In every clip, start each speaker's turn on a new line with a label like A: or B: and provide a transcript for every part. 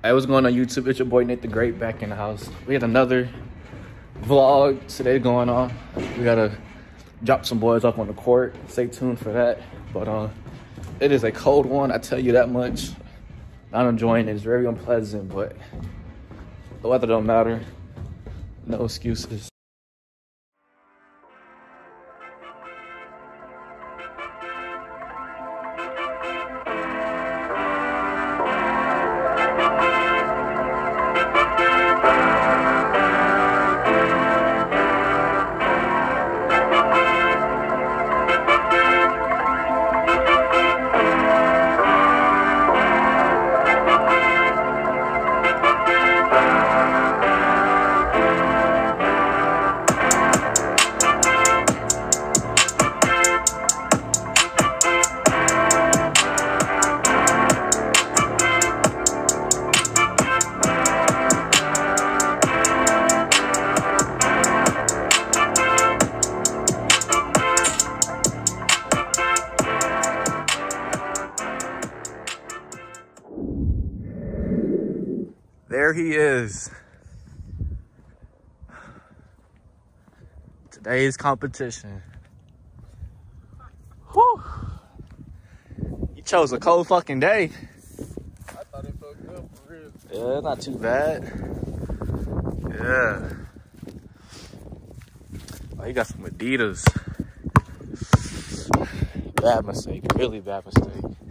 A: Hey, what's going on YouTube? It's your boy Nate the Great back in the house. We had another vlog today going on. We gotta drop some boys up on the court. Stay tuned for that. But it is a cold one, I tell you that much. Not enjoying it. It's very unpleasant, but the weather don't matter. No excuses. There he is. Today's competition. Whew. You chose a cold fucking day.
B: I thought it felt good for real.
A: Yeah, not too bad. Yeah. Oh, you got some Adidas. Bad mistake, really bad mistake.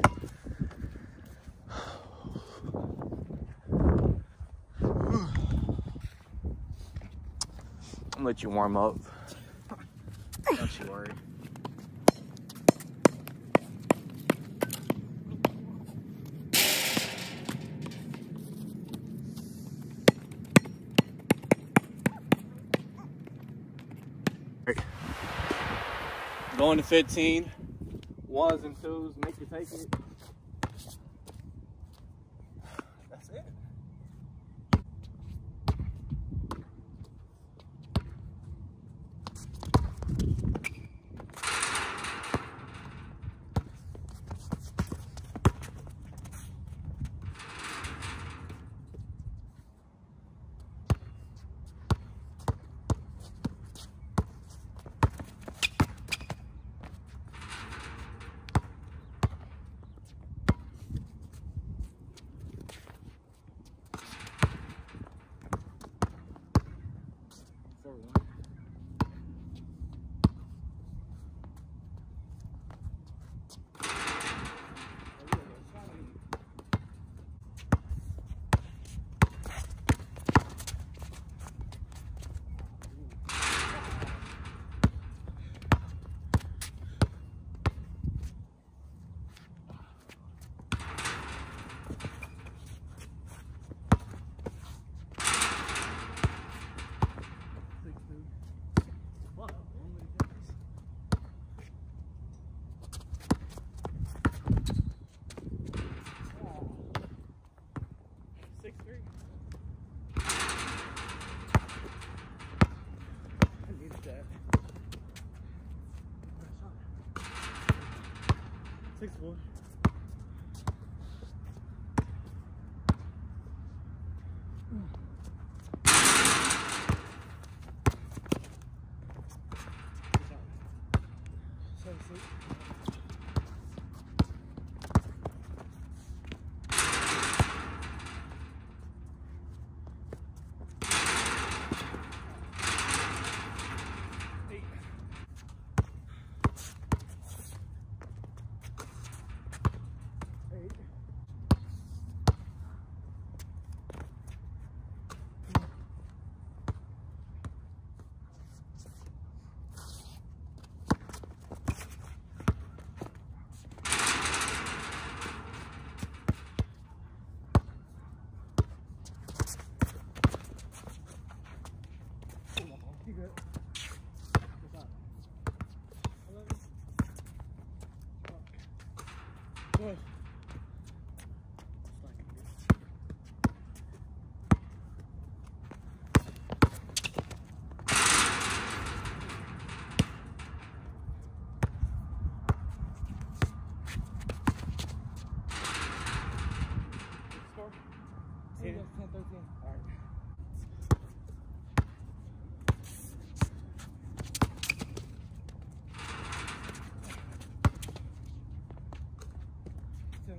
A: I'm gonna let you warm up. Don't you worry. Going to 15. Ones and twos, make you take it. That's it.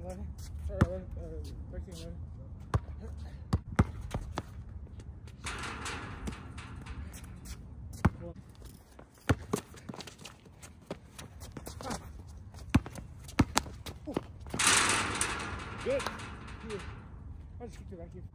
B: 11. Or 13, 11. Good. Good. I'll just kick it back here.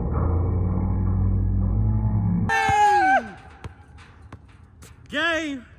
C: Game.